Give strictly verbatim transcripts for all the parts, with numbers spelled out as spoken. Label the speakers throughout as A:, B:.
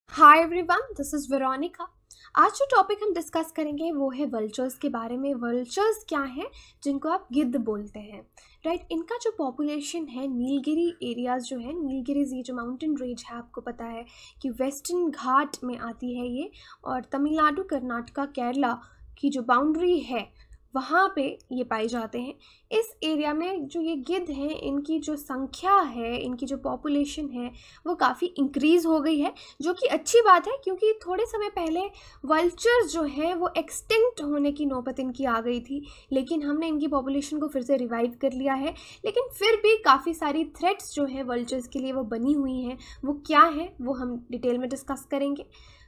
A: Hi everyone, this is Veronica. आज जो topic हम डिस्कस करेंगे वो है वल्चर्स के बारे में। वल्चर्स क्या हैं जिनको आप गिद्ध बोलते हैं, राइट। इनका जो पॉपुलेशन है नीलगिरी एरियाज़ जो है, नीलगिरीज ये जो माउंटेन रेंज है, आपको पता है कि वेस्टर्न घाट में आती है ये, और तमिलनाडु, कर्नाटका, केरला की जो बाउंड्री है वहाँ पे ये पाए जाते हैं। इस एरिया में जो ये गिद्ध हैं, इनकी जो संख्या है, इनकी जो पॉपुलेशन है वो काफ़ी इंक्रीज़ हो गई है, जो कि अच्छी बात है क्योंकि थोड़े समय पहले वल्चर्स जो हैं वो एक्सटिंक्ट होने की नौबत इनकी आ गई थी, लेकिन हमने इनकी पॉपुलेशन को फिर से रिवाइव कर लिया है। लेकिन फिर भी काफ़ी सारी थ्रेट्स जो है वल्चर्स के लिए वो बनी हुई हैं। वो क्या है वो हम डिटेल में डिस्कस करेंगे।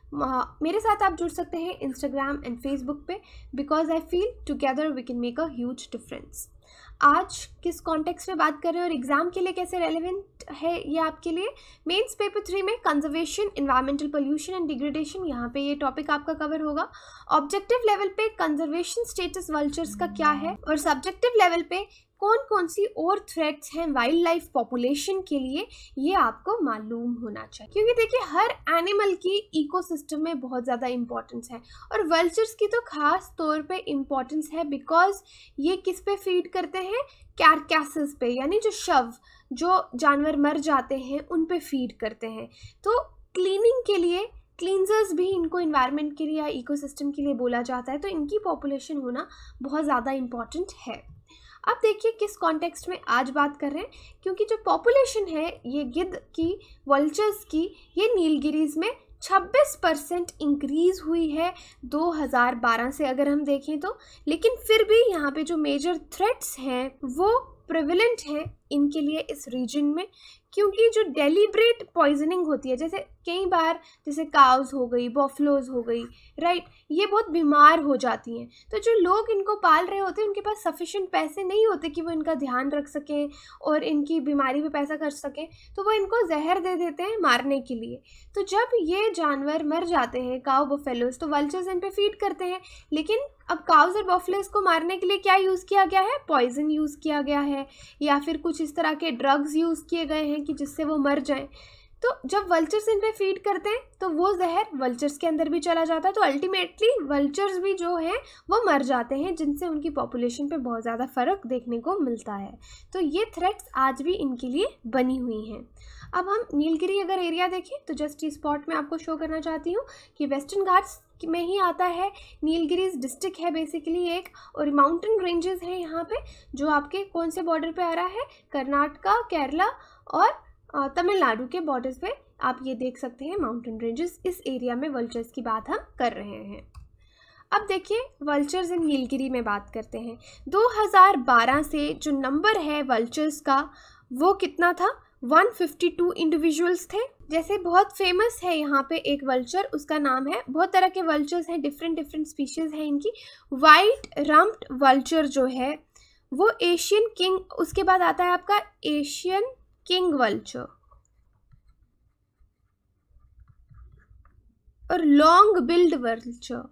A: मेरे साथ आप जुड़ सकते हैं इंस्टाग्राम एंड फेसबुक पे, because I feel together we can make a huge difference. आज किस कॉन्टेक्स्ट में बात कर रहे हैं और एग्जाम के लिए कैसे रेलेवेंट है ये आपके लिए। मेंस पेपर थ्री में conservation, environmental pollution and degradation, यहाँ पे ये टॉपिक आपका कवर होगा। ऑब्जेक्टिव लेवल पे कंजर्वेशन स्टेटस वल्चर्स का क्या है, और सब्जेक्टिव लेवल पे कौन कौन सी और थ्रेट्स हैं वाइल्ड लाइफ पॉपुलेशन के लिए, ये आपको मालूम होना चाहिए। क्योंकि देखिए हर एनिमल की इकोसिस्टम में बहुत ज़्यादा इम्पोर्टेंस है, और वल्चर्स की तो खास तौर पे इम्पोर्टेंस है बिकॉज ये किस पे फीड करते हैं, कैरकैसेस पे, यानी जो शव, जो जानवर मर जाते हैं उन पे फीड करते हैं। तो क्लीनिंग के लिए क्लींजर्स भी इनको इन्वायरमेंट के लिए या इकोसिस्टम के लिए बोला जाता है, तो इनकी पॉपुलेशन होना बहुत ज़्यादा इम्पॉर्टेंट है। अब देखिए किस कॉन्टेक्स्ट में आज बात कर रहे हैं, क्योंकि जो पॉपुलेशन है ये गिद्ध की, वल्चर्स की, ये नीलगिरीज में छब्बीस परसेंट इंक्रीज़ हुई है दो हज़ार बारह से अगर हम देखें तो। लेकिन फिर भी यहाँ पे जो मेजर थ्रेट्स हैं वो प्रिविलेंट हैं इनके लिए इस रीजन में, क्योंकि जो डेलिब्रेट पॉइजनिंग होती है, जैसे कई बार जैसे काउज हो गई, बफलोज हो गई, राइट, ये बहुत बीमार हो जाती हैं। तो जो लोग इनको पाल रहे होते हैं उनके पास सफिशिएंट पैसे नहीं होते कि वो इनका ध्यान रख सकें और इनकी बीमारी पे पैसा खर्च सकें, तो वो इनको जहर दे देते हैं मारने के लिए। तो जब ये जानवर मर जाते हैं, काउ, बफेलोज, तो वल्चर्स इन पे फीड करते हैं। लेकिन अब काउज और बफेलोज को मारने के लिए क्या यूज़ किया गया है, पॉइजन यूज़ किया गया है, या फिर कुछ इस तरह के ड्रग्स यूज़ किए गए हैं कि जिससे वो मर जाएं। तो जब वल्चर्स इन पे फीड करते हैं तो वो जहर वल्चर्स के अंदर भी चला जाता है, तो अल्टीमेटली वल्चर्स भी जो हैं वो मर जाते हैं, जिनसे उनकी पॉपुलेशन पे बहुत ज़्यादा फ़र्क देखने को मिलता है। तो ये थ्रेट्स आज भी इनके लिए बनी हुई हैं। अब हम नीलगिरी अगर एरिया देखें तो जस्ट ये स्पॉट में आपको शो करना चाहती हूँ कि वेस्टर्न घाट्स में ही आता है। नीलगिरीज डिस्ट्रिक्ट है बेसिकली एक, और माउंटेन रेंजेस हैं यहाँ पे, जो आपके कौन से बॉर्डर पे आ रहा है, कर्नाटका, केरला और तमिलनाडु के बॉर्डर्स पे आप ये देख सकते हैं माउंटेन रेंजेस। इस एरिया में वल्चर्स की बात हम कर रहे हैं। अब देखिए वल्चर्स इन नीलगिरी में बात करते हैं। दो हज़ार बारह से जो नंबर है वल्चर्स का वो कितना था, एक सौ बावन इंडिविजुअल्स थे। जैसे बहुत फेमस है यहाँ पे एक वल्चर, उसका नाम है, बहुत तरह के वल्चर्स हैं, डिफरेंट डिफरेंट स्पीशीज़ हैं इनकी। वाइट रम्प्ड वल्चर जो है वो एशियन किंग, उसके बाद आता है आपका एशियन किंग वल्चर और long billed vulture,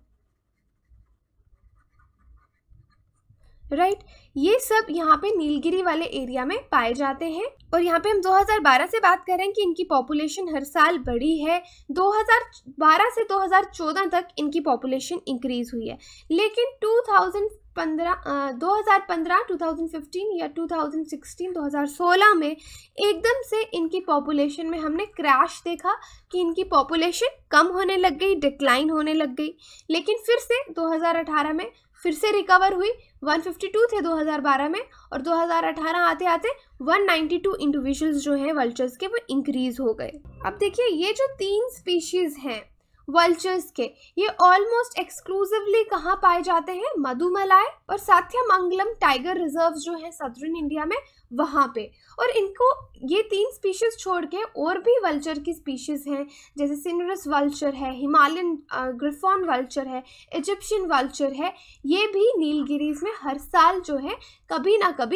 A: right right? ये सब यहाँ पे नीलगिरी वाले एरिया में पाए जाते हैं। और यहाँ पे हम दो हज़ार बारह से बात करें कि इनकी पॉपुलेशन हर साल बढ़ी है। दो हज़ार बारह से दो हज़ार चौदह तक इनकी पॉपुलेशन इंक्रीज हुई है, लेकिन दो हज़ार पंद्रह, दो हज़ार पंद्रह, दो हज़ार पंद्रह या दो हज़ार सोलह, दो हज़ार सोलह में एकदम से इनकी पॉपुलेशन में हमने क्रैश देखा कि इनकी पॉपुलेशन कम होने लग गई, डिक्लाइन होने लग गई। लेकिन फिर से दो हज़ार अठारह में फिर से रिकवर हुई। एक सौ बावन थे दो हज़ार बारह में, और दो हज़ार अठारह आते आते एक सौ बानवे इंडिविजुअल्स जो हैं वल्चर्स के वो इंक्रीज हो गए। अब देखिए ये जो तीन स्पीशीज हैं वल्चर्स के, ये ऑलमोस्ट एक्सक्लूसिवली कहाँ पाए जाते हैं, मधुमलाई और साथ्यमंगलम टाइगर रिजर्व जो है सदर्न इंडिया में, वहाँ पे। और इनको ये तीन स्पीशीज छोड़ के और भी वल्चर की स्पीशीज हैं, जैसे सिनरस वल्चर है, हिमालयन ग्रिफॉन वल्चर है, इजिप्शियन वल्चर है, ये भी नीलगिरीज में हर साल जो है कभी ना कभी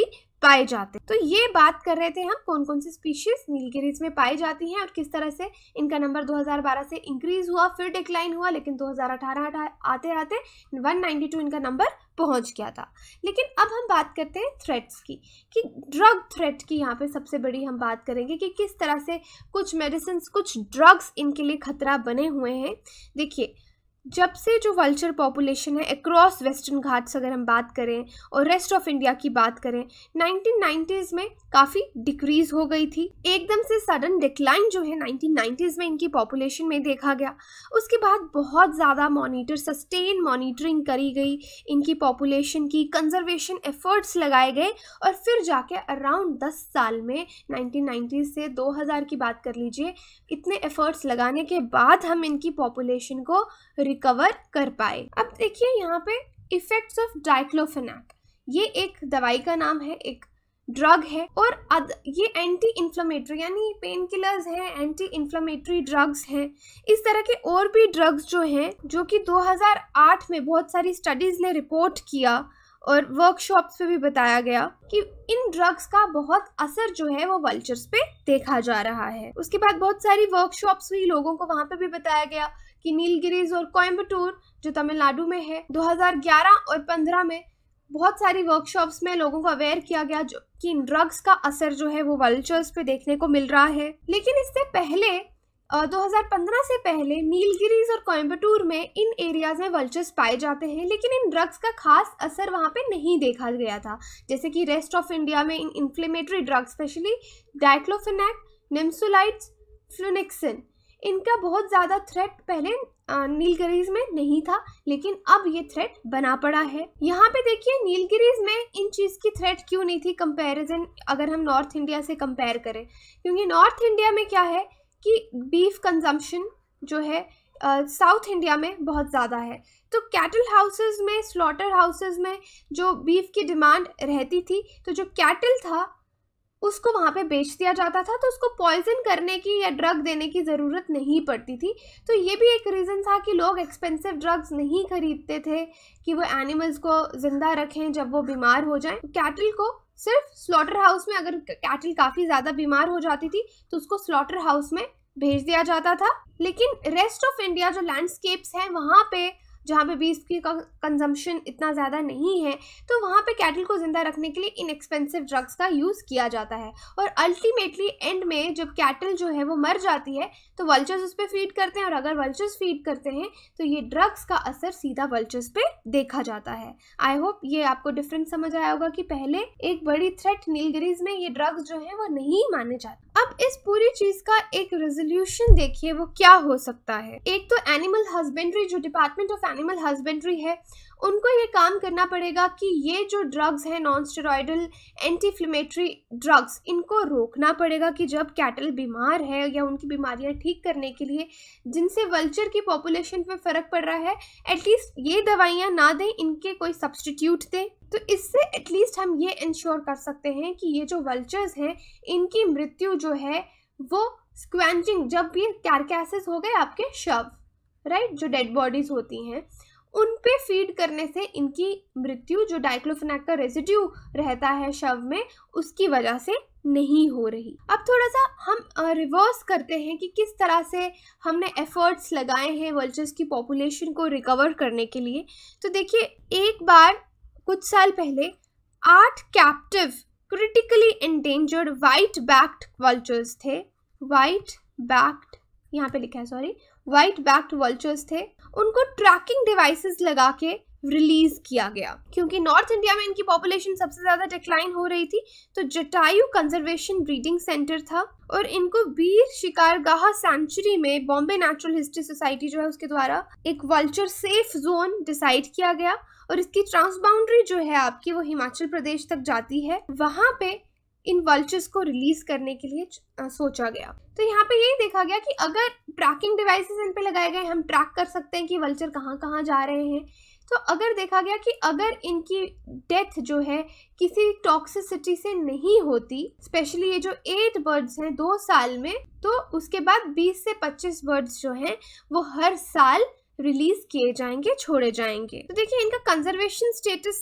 A: पाए जाते। तो ये बात कर रहे थे हम कौन कौन सी स्पीशीज नीलगिरीज में पाई जाती हैं और किस तरह से इनका नंबर दो हज़ार बारह से इंक्रीज हुआ, फिर डिक्लाइन हुआ, लेकिन दो हज़ार अठारह आते आते एक सौ बानवे इनका नंबर पहुंच गया था। लेकिन अब हम बात करते हैं थ्रेट्स की, कि ड्रग थ्रेट की यहाँ पे सबसे बड़ी हम बात करेंगे कि किस तरह से कुछ मेडिसिन, कुछ ड्रग्स इनके लिए खतरा बने हुए हैं। देखिए, जब से जो वल्चर पॉपुलेशन है अक्रॉस वेस्टर्न घाट्स अगर हम बात करें और रेस्ट ऑफ इंडिया की बात करें, नाइनटीन नाइंटीज़ में काफ़ी डिक्रीज हो गई थी। एकदम से सडन डिक्लाइन जो है नाइनटीन नाइंटीज़ में इनकी पॉपुलेशन में देखा गया। उसके बाद बहुत ज़्यादा मॉनिटर सस्टेन मॉनिटरिंग करी गई इनकी पॉपुलेशन की, कंजर्वेशन एफर्ट्स लगाए गए और फिर जाके अराउंड दस साल में नाइनटीन नाइंटी से दो हज़ार की बात कर लीजिए, इतने एफर्ट्स लगाने के बाद हम इनकी पॉपुलेशन को रिकवर कर पाए। अब देखिए यहाँ पे इफेक्ट्स ऑफ डाइक्लोफेनाक, ये एक दवाई का नाम है, एक ड्रग है और अद, ये एंटी इन्फ्लेमेटरी यानी पेन किलर्स हैं, एंटी इन्फ्लेमेटरी ड्रग्स हैं। इस तरह के और भी ड्रग्स जो हैं, जो कि दो हज़ार आठ में बहुत सारी स्टडीज ने रिपोर्ट किया और वर्कशॉप्स पे भी बताया गया कि इन ड्रग्स का बहुत असर जो है वो वल्चर्स पे देखा जा रहा है। उसके बाद बहुत सारी वर्कशॉप्स हुई, लोगों को वहां पे भी बताया गया कि नीलगिरीज और कोयम्बटूर जो तमिलनाडु में है, दो हज़ार ग्यारह और पंद्रह में बहुत सारी वर्कशॉप्स में लोगों को अवेयर किया गया जो कि इन ड्रग्स का असर जो है वो वल्चर्स पे देखने को मिल रहा है। लेकिन इससे पहले दो हज़ार पंद्रह से पहले नीलगिरीज और कोयम्बटूर में इन एरियाज में वल्चर्स पाए जाते हैं, लेकिन इन ड्रग्स का खास असर वहाँ पे नहीं देखा गया था। जैसे कि रेस्ट ऑफ इंडिया में इन inflammatory drugs specially diclofenac, nimesulides, flunixin, इनका बहुत ज़्यादा थ्रेट पहले नीलगिरीज में नहीं था, लेकिन अब ये थ्रेट बना पड़ा है। यहाँ पे देखिए नीलगिरीज में इन चीज़ की थ्रेट क्यों नहीं थी कंपैरिजन अगर हम नॉर्थ इंडिया से कंपेयर करें, क्योंकि नॉर्थ इंडिया में क्या है कि बीफ कंजम्पशन जो है साउथ uh, इंडिया में बहुत ज़्यादा है। तो कैटल हाउसेस में, स्लॉटर हाउसेस में जो बीफ की डिमांड रहती थी, तो जो कैटल था उसको वहाँ पे बेच दिया जाता था, तो उसको पॉइजन करने की या ड्रग देने की ज़रूरत नहीं पड़ती थी। तो ये भी एक रीज़न था कि लोग एक्सपेंसिव ड्रग्स नहीं खरीदते थे कि वो एनिमल्स को ज़िंदा रखें जब वो बीमार हो जाएं। कैटल को सिर्फ स्लॉटर हाउस में, अगर कैटल काफ़ी ज़्यादा बीमार हो जाती थी तो उसको स्लॉटर हाउस में भेज दिया जाता था। लेकिन रेस्ट ऑफ इंडिया जो लैंडस्केप्स हैं वहाँ पे, जहाँ पे बीफ की कंजम्पशन इतना ज़्यादा नहीं है, तो वहाँ पे कैटल को ज़िंदा रखने के लिए इनएक्सपेंसिव ड्रग्स का यूज़ किया जाता है। और अल्टीमेटली एंड में जब कैटल जो है वो मर जाती है तो वल्चर्स उस पर फीड करते हैं, और अगर वल्चर्स फीड करते हैं तो ये ड्रग्स का असर सीधा वल्चर्स पे देखा जाता है। आई होप ये आपको डिफरेंस समझ आया होगा कि पहले एक बड़ी थ्रेट नीलगिरीज में ये ड्रग्स जो है वो नहीं माने जाते। अब इस पूरी चीज़ का एक रेजोल्यूशन देखिए वो क्या हो सकता है। एक तो एनिमल हस्बेंड्री, जो डिपार्टमेंट ऑफ एनिमल हस्बेंड्री है, उनको ये काम करना पड़ेगा कि ये जो ड्रग्स हैं non steroidal anti inflammatory drugs, इनको रोकना पड़ेगा कि जब कैटल बीमार है या उनकी बीमारियां ठीक करने के लिए जिनसे वल्चर की पॉपुलेशन पे फर्क पड़ रहा है, एटलीस्ट ये दवाइयां ना दें, इनके कोई सब्स्टिट्यूट दें। तो इससे एटलीस्ट हम ये इंश्योर कर सकते हैं कि ये जो वल्चर्स हैं इनकी मृत्यु जो है वो स्क्वेंचिंग, जब ये कैरकैसेस हो गए आपके शव, राइट, जो डेड बॉडीज होती हैं उन पे फीड करने से इनकी मृत्यु, जो डाइक्लोफेनाक का रेसिड्यू रहता है शव में, उसकी वजह से नहीं हो रही। अब थोड़ा सा हम रिवर्स करते हैं कि किस तरह से हमने एफर्ट्स लगाए हैं वल्चर्स की पॉपुलेशन को रिकवर करने के लिए। तो देखिए, एक बार कुछ साल पहले आठ captive critically endangered white backed vultures थे, वाइट बैक्ड यहाँ पे लिखा है सॉरी वाइट बैक्ड वल्चर्स थे, उनको ट्रैकिंग डिवाइसेस लगा के रिलीज किया गया। क्योंकि नॉर्थ इंडिया में इनकी पॉपुलेशन सबसे ज़्यादा डिक्लाइन हो रही थी, तो जटायु कंजर्वेशन ब्रीडिंग सेंटर था और इनको वीर शिकारगाह सेंचुरी में बॉम्बे नेचुरल हिस्ट्री सोसाइटी जो है उसके द्वारा एक वल्चर सेफ जोन डिसाइड किया गया, और इसकी ट्रांसबाउंड्री जो है आपकी वो हिमाचल प्रदेश तक जाती है। वहाँ पे इन वल्चर्स को रिलीज करने के लिए आ, सोचा गया। तो यहाँ पे यही देखा गया कि अगर ट्रैकिंग डिवाइसेस इन पे लगाए गए, हम ट्रैक कर सकते हैं कि वल्चर कहाँ कहाँ जा रहे हैं। तो अगर देखा गया कि अगर इनकी डेथ जो है किसी टॉक्सिसिटी से नहीं होती, स्पेशली ये जो एट बर्ड्स हैं दो साल में, तो उसके बाद बीस से पच्चीस बर्ड्स जो हैं वो हर साल रिलीज किए जाएंगे, छोड़े जाएंगे। तो देखिए, इनका कंजर्वेशन स्टेटस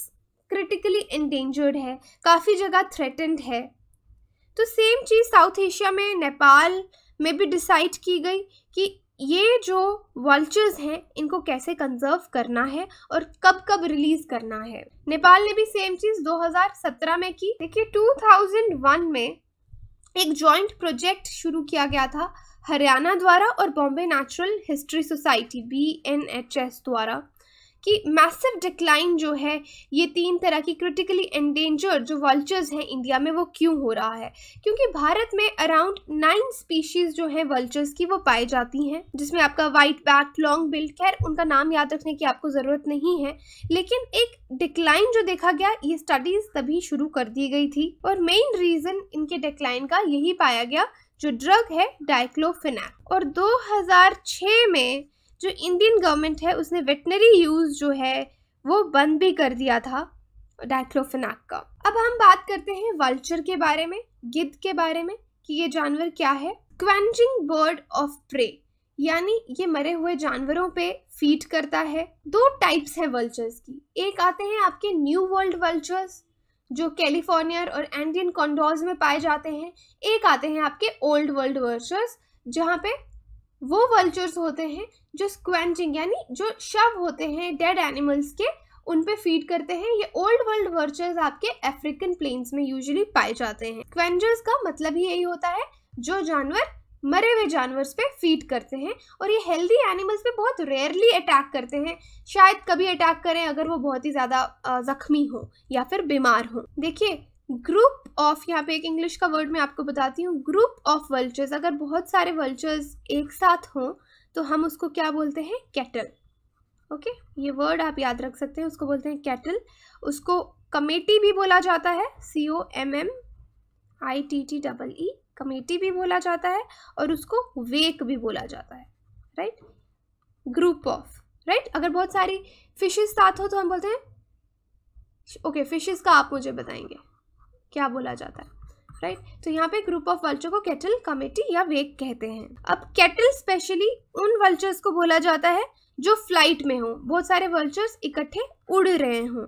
A: क्रिटिकली एंडेंजर्ड है, काफ़ी जगह थ्रेटेंड है। तो सेम चीज़ साउथ एशिया में नेपाल में भी डिसाइड की गई कि ये जो वल्चर्स हैं इनको कैसे कंजर्व करना है और कब कब रिलीज करना है। नेपाल ने भी सेम चीज़ दो हज़ार सत्रह में की। देखिए दो हज़ार एक में एक जॉइंट प्रोजेक्ट शुरू किया गया था हरियाणा द्वारा और Bombay natural history society B N H S द्वारा कि मैसिव डिक्लाइन जो है ये तीन तरह की क्रिटिकली एंडेंजर्ड जो वल्चर्स हैं इंडिया में वो क्यों हो रहा है। क्योंकि भारत में अराउंड नाइन स्पीशीज़ जो हैं वल्चर्स की वो पाई जाती हैं, जिसमें आपका वाइट बैक, लॉन्ग बिल्ड, खैर उनका नाम याद रखने की आपको ज़रूरत नहीं है। लेकिन एक डिक्लाइन जो देखा गया, ये स्टडीज़ तभी शुरू कर दी गई थी और मेन रीज़न इनके डिक्लाइन का यही पाया गया जो ड्रग है डाइक्लोफिनेक। और दो हज़ार छह में जो इंडियन गवर्नमेंट है उसने वेटनरी यूज़ जो है वो बंद भी कर दिया था डाइक्लोफिनेक का। अब हम बात करते हैं वल्चर के बारे में, गिद्ध के बारे में कि ये जानवर क्या है। क्वेंजिंग बर्ड ऑफ प्रे, यानी ये मरे हुए जानवरों पे फीड करता है। दो टाइप्स हैं वल्चर्स की, एक आते हैं आपके न्यू वर्ल्ड वल्चर्स जो कैलिफोर्निया और एंडियन कॉन्डोर्स में पाए जाते हैं, एक आते हैं आपके ओल्ड वर्ल्ड वल्चर्स जहाँ पे वो वल्चर्स होते हैं जो स्क्वेंजिंग यानी जो शव होते हैं डेड एनिमल्स के, उन पे फीड करते हैं। ये ओल्ड वर्ल्ड वल्चर्स आपके अफ्रीकन प्लेन्स में यूजुअली पाए जाते हैं। स्क्वेंजर्स का मतलब ही यही होता है जो जानवर मरे हुए जानवर्स पे फीड करते हैं और ये हेल्दी एनिमल्स पे बहुत रेयरली अटैक करते हैं, शायद कभी अटैक करें अगर वो बहुत ही ज़्यादा जख्मी हो या फिर बीमार हो। देखिए ग्रुप ऑफ, यहाँ पे एक इंग्लिश का वर्ड मैं आपको बताती हूँ, ग्रुप ऑफ वल्चर्स, अगर बहुत सारे वल्चर्स एक साथ हों तो हम उसको क्या बोलते हैं, कैटल। ओके, ये वर्ड आप याद रख सकते हैं, उसको बोलते हैं कैटल। उसको कमेटी भी बोला जाता है, C O M M I T T double E, committee भी बोला जाता है और उसको वेक भी बोला जाता है, राइट। Group of, right. अगर बहुत सारी फिशेस साथ हो तो हम बोलते हैं, ओके फिशेस का आप मुझे बताएंगे क्या बोला जाता है, राइट right? तो यहाँ पे ग्रुप ऑफ वल्चर को कैटल, कमेटी या वेक कहते हैं। अब कैटल स्पेशली उन वल्चर्स को बोला जाता है जो फ्लाइट में हो, बहुत सारे वल्चर्स इकट्ठे उड़ रहे हों।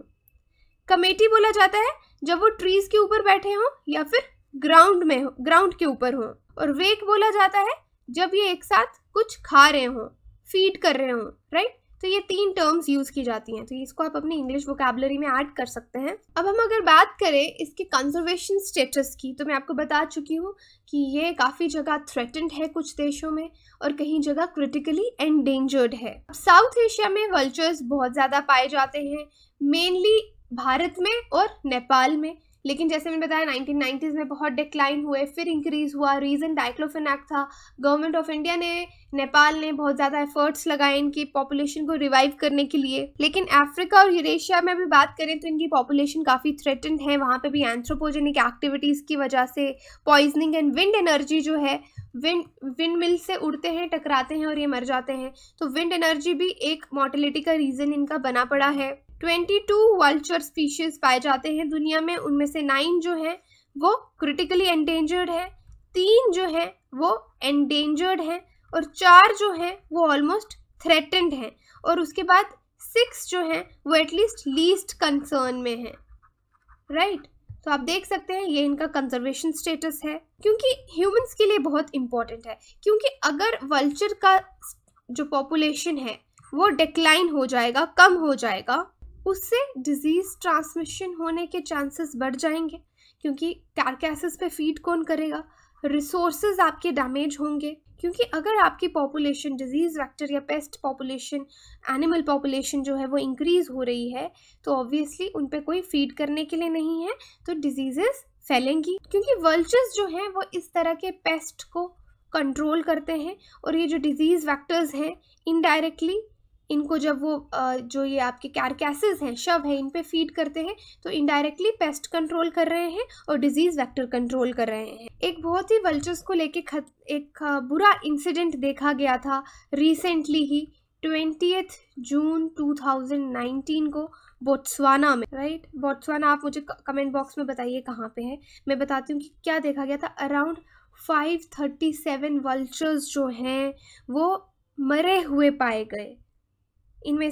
A: कमेटी बोला जाता है जब वो ट्रीज के ऊपर बैठे हों या फिर ग्राउंड में हो, ग्राउंड के ऊपर हों। और वेक बोला जाता है जब ये एक साथ कुछ खा रहे हों, फीड कर रहे हों, राइट। तो ये तीन टर्म्स यूज़ की जाती हैं, तो इसको आप अपनी इंग्लिश वोकैबुलरी में ऐड कर सकते हैं। अब हम अगर बात करें इसके कंजर्वेशन स्टेटस की, तो मैं आपको बता चुकी हूँ कि ये काफ़ी जगह थ्रेटेंड है कुछ देशों में और कहीं जगह क्रिटिकली एंडेंजर्ड है। साउथ एशिया में वल्चर्स बहुत ज़्यादा पाए जाते हैं, मेनली भारत में और नेपाल में। लेकिन जैसे मैंने बताया नाइनटीन नाइंटीज़ में बहुत डिक्लाइन हुए, फिर इंक्रीज़ हुआ। रीज़न डाइक्लोफिनेक था। गवर्नमेंट ऑफ इंडिया ने, नेपाल ने बहुत ज़्यादा एफर्ट्स लगाए इनकी पॉपुलेशन को रिवाइव करने के लिए। लेकिन अफ्रीका और यूरेशिया में भी बात करें तो इनकी पॉपुलेशन काफ़ी थ्रेटेंड है। वहाँ पे भी एंथ्रोपोजेनिक एक्टिविटीज़ की वजह से पॉइजनिंग एंड विंड एनर्जी जो है, विंड विंड मिल से उड़ते हैं, टकराते हैं और ये मर जाते हैं। तो विंड एनर्जी भी एक मॉर्टेलिटी का रीज़न इनका बना पड़ा है। बाईस वल्चर स्पीशीज पाए जाते हैं दुनिया में, उनमें से नाइन जो हैं वो क्रिटिकली एंडेंजर्ड है, तीन जो हैं वो एंडेंजर्ड हैं और चार जो हैं वो ऑलमोस्ट थ्रेटेंड हैं और उसके बाद सिक्स जो हैं वो एटलीस्ट लीस्ट कंसर्न में हैं, राइट। तो आप देख सकते हैं ये इनका कंजर्वेशन स्टेटस है, क्योंकि ह्यूमंस के लिए बहुत इंपॉर्टेंट है। क्योंकि अगर वल्चर का जो पॉपुलेशन है वो डिक्लाइन हो जाएगा, कम हो जाएगा, उससे डिजीज ट्रांसमिशन होने के चांसेस बढ़ जाएंगे, क्योंकि कार्कैसेस पे फीड कौन करेगा, रिसोर्सेज आपके डैमेज होंगे। क्योंकि अगर आपकी पॉपुलेशन डिजीज वेक्टर या पेस्ट पॉपुलेशन, एनिमल पॉपुलेशन जो है वो इंक्रीज हो रही है तो ऑब्वियसली उन पे कोई फीड करने के लिए नहीं है, तो डिजीजेस फैलेंगी। क्योंकि वल्चर्स जो हैं वो इस तरह के पेस्ट को कंट्रोल करते हैं और ये जो डिजीज वेक्टर्स हैं इनडायरेक्टली इनको जब वो जो ये आपके कैरकैसेस हैं, शव है, इन पे फीड करते हैं तो इनडायरेक्टली पेस्ट कंट्रोल कर रहे हैं और डिजीज वेक्टर कंट्रोल कर रहे हैं। एक बहुत ही वल्चर्स को लेके खत एक बुरा इंसिडेंट देखा गया था रिसेंटली ही, twentieth June two thousand nineteen को बोत्सवाना में, राइट। बोत्सवाना आप मुझे कमेंट बॉक्स में बताइए कहाँ पे है, मैं बताती हूँ कि क्या देखा गया था। Around five thirty seven vultures जो हैं वो मरे हुए पाए गए। इनमें से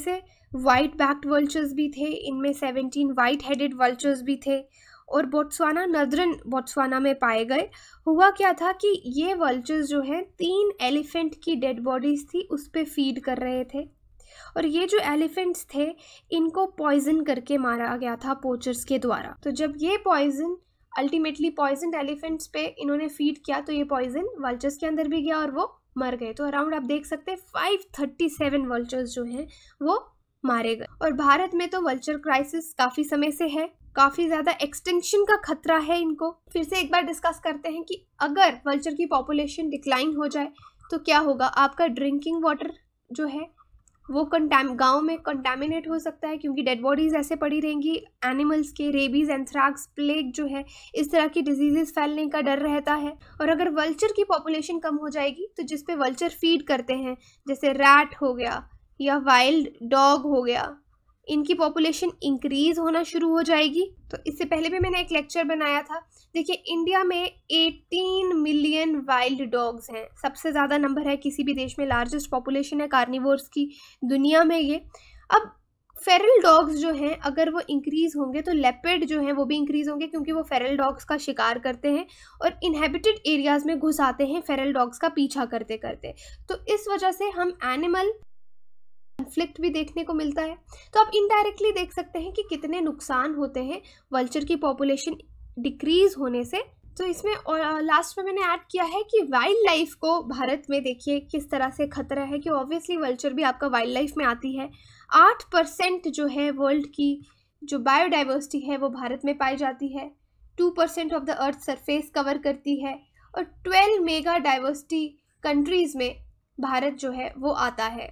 A: वाइट बैक्ड वल्चर्स भी थे, इनमें सेवनटीन वाइट हेडेड वल्चर्स भी थे और बोट्सवाना नदरन बोट्सवाना में पाए गए। हुआ क्या था कि ये वल्चर्स जो है तीन एलिफेंट की डेड बॉडीज थी उस पर फीड कर रहे थे और ये जो एलिफेंट्स थे इनको पॉइजन करके मारा गया था पोचर्स के द्वारा। तो जब ये पॉइजन अल्टीमेटली पॉइजन एलिफेंट्स पे इन्होंने फीड किया तो ये पॉइजन वल्चर्स के अंदर भी गया और वो मर गए। तो अराउंड आप देख सकते हैं फाइव थर्टी सेवन वल्चर्स जो हैं वो मारे गए। और भारत में तो वल्चर क्राइसिस काफ़ी समय से है, काफ़ी ज़्यादा एक्सटिंक्शन का खतरा है इनको। फिर से एक बार डिस्कस करते हैं कि अगर वल्चर की पॉपुलेशन डिक्लाइन हो जाए तो क्या होगा। आपका ड्रिंकिंग वाटर जो है वो कंटैम गाँव में कंटामिनेट हो सकता है क्योंकि डेड बॉडीज ऐसे पड़ी रहेंगी। एनिमल्स के रेबीज, एंथ्रैक्स, प्लेग जो है इस तरह की डिजीजेस फैलने का डर रहता है। और अगर वल्चर की पॉपुलेशन कम हो जाएगी तो जिस पे वल्चर फीड करते हैं जैसे रैट हो गया या वाइल्ड डॉग हो गया, इनकी पॉपुलेशन इंक्रीज होना शुरू हो जाएगी। तो इससे पहले भी मैंने एक लेक्चर बनाया था। देखिए इंडिया में अठारह मिलियन वाइल्ड डॉग्स हैं, सबसे ज़्यादा नंबर है किसी भी देश में, लार्जेस्ट पॉपुलेशन है कार्निवोर्स की दुनिया में ये। अब फेरल डॉग्स जो हैं अगर वो इंक्रीज़ होंगे तो लेपर्ड जो हैं वो भी इंक्रीज़ होंगे क्योंकि वो फेरल डॉग्स का शिकार करते हैं और इनहेबिटेड एरियाज़ में घुस आते हैं फेरल डॉग्स का पीछा करते करते। तो इस वजह से हम एनिमल कॉन्फ्लिक्ट भी देखने को मिलता है। तो आप इनडायरेक्टली देख सकते हैं कि कितने नुकसान होते हैं वल्चर की पॉपुलेशन डिक्रीज होने से। तो इसमें और लास्ट में मैंने ऐड किया है कि वाइल्ड लाइफ को भारत में देखिए किस तरह से खतरा है कि ऑब्वियसली वल्चर भी आपका वाइल्ड लाइफ में आती है। आठ परसेंट जो है वर्ल्ड की जो बायोडाइवर्सिटी है वो भारत में पाई जाती है, two percent of the earth surface cover करती है और ट्वेल्व मेगा डाइवर्सिटी कंट्रीज़ में भारत जो है वो आता है।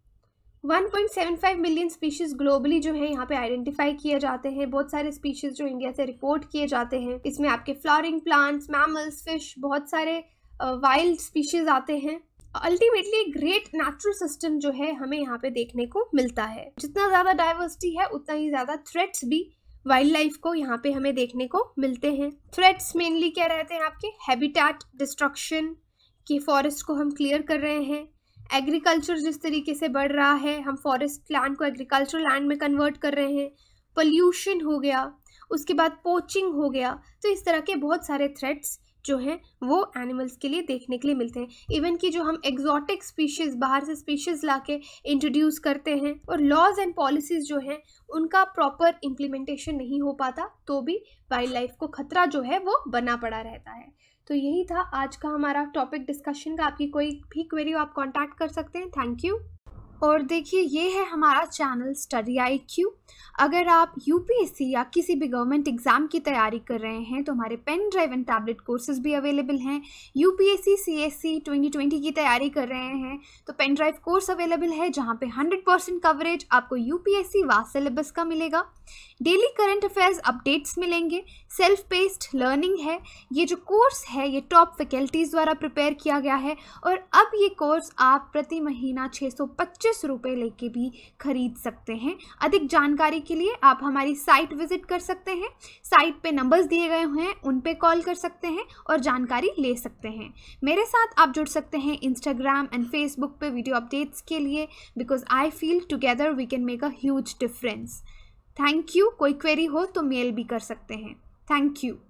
A: One point seven five million species globally जो है यहाँ पे आइडेंटिफाई किए जाते हैं। बहुत सारे स्पीशीज़ जो इंडिया से रिपोर्ट किए जाते हैं, इसमें आपके फ्लावरिंग प्लांट्स, मैमल्स, फिश, बहुत सारे वाइल्ड स्पीशीज़ आते हैं। अल्टीमेटली ग्रेट नेचुरल सिस्टम जो है हमें यहाँ पे देखने को मिलता है। जितना ज़्यादा डाइवर्सिटी है उतना ही ज़्यादा थ्रेट्स भी वाइल्ड लाइफ को यहाँ पे हमें देखने को मिलते हैं। थ्रेट्स मेनली क्या रहते हैं आपके, हैबिटेट डिस्ट्रक्शन, कि फॉरेस्ट को हम क्लियर कर रहे हैं, एग्रीकल्चर जिस तरीके से बढ़ रहा है, हम फॉरेस्ट लैंड को एग्रीकल्चर लैंड में कन्वर्ट कर रहे हैं, पोल्यूशन हो गया, उसके बाद पोचिंग हो गया। तो इस तरह के बहुत सारे थ्रेट्स जो हैं वो एनिमल्स के लिए देखने के लिए मिलते हैं। इवन कि जो हम एग्जॉटिक स्पीशीज़ बाहर से स्पीशीज़ लाके इंट्रोड्यूस करते हैं और लॉज एंड पॉलिसीज़ जो हैं उनका प्रॉपर इम्प्लीमेंटेशन नहीं हो पाता तो भी वाइल्ड लाइफ को खतरा जो है वो बना पड़ा रहता है। तो यही था आज का हमारा टॉपिक डिस्कशन का। आपकी कोई भी क्वेरी हो आप कांटेक्ट कर सकते हैं। Thank you. और देखिए ये है हमारा चैनल स्टडी आई क्यू। अगर आप यूपीएससी या किसी भी गवर्नमेंट एग्जाम की तैयारी कर रहे हैं तो हमारे pen drive and tablet courses भी अवेलेबल हैं। यूपीएससी सीएससी ट्वेंटी ट्वेंटी की तैयारी कर रहे हैं तो पेन ड्राइव कोर्स अवेलेबल है जहां पे हंड्रेड परसेंट कवरेज आपको यूपीएससी वास्ट सिलेबस का मिलेगा। डेली करंट अफेयर्स अपडेट्स मिलेंगे, सेल्फ पेस्ड लर्निंग है। ये जो कोर्स है ये टॉप फैकल्टीज़ द्वारा प्रिपेयर किया गया है और अब ये कोर्स आप प्रति महीना छः सौ पच्चीस रुपये लेके भी खरीद सकते हैं। अधिक जानकारी के लिए आप हमारी साइट विजिट कर सकते हैं। साइट पे नंबर्स दिए गए हुए हैं, उन पे कॉल कर सकते हैं और जानकारी ले सकते हैं। मेरे साथ आप जुड़ सकते हैं इंस्टाग्राम एंड फेसबुक पे वीडियो अपडेट्स के लिए, because I feel together we can make a huge difference. Thank you. कोई क्वेरी हो तो मेल भी कर सकते हैं। Thank you.